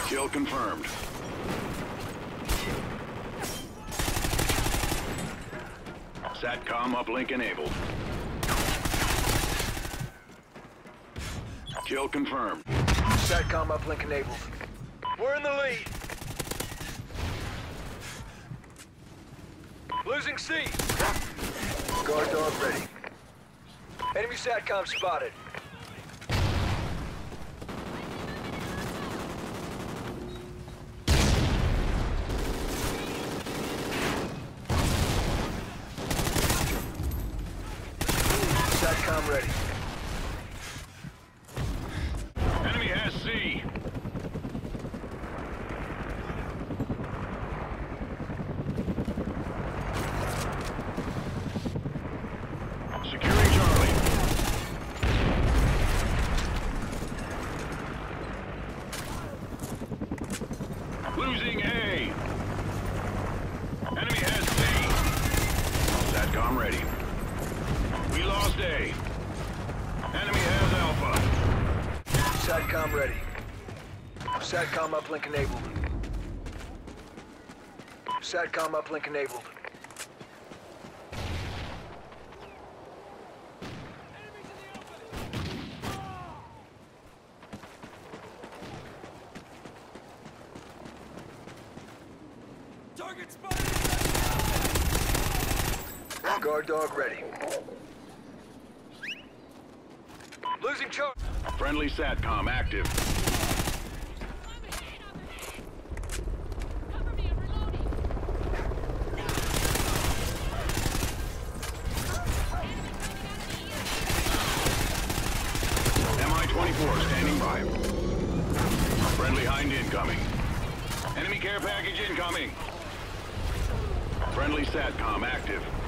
Kill confirmed. SATCOM uplink enabled. Kill confirmed. SATCOM uplink enabled. We're in the lead. Losing C. Guard dog ready. Enemy SATCOM spotted. SATCOM ready. Enemy has C. Securing Charlie. Losing A. Enemy has C. SATCOM ready. We lost A. Enemy has Alpha. SATCOM ready. SATCOM uplink enabled. SATCOM uplink enabled. Target spotted! Guard dog ready. Losing charge. Friendly SATCOM active. Cover me, I'm reloading! Mi-24 standing by. Friendly Hind incoming. Enemy care package incoming. Friendly SATCOM active.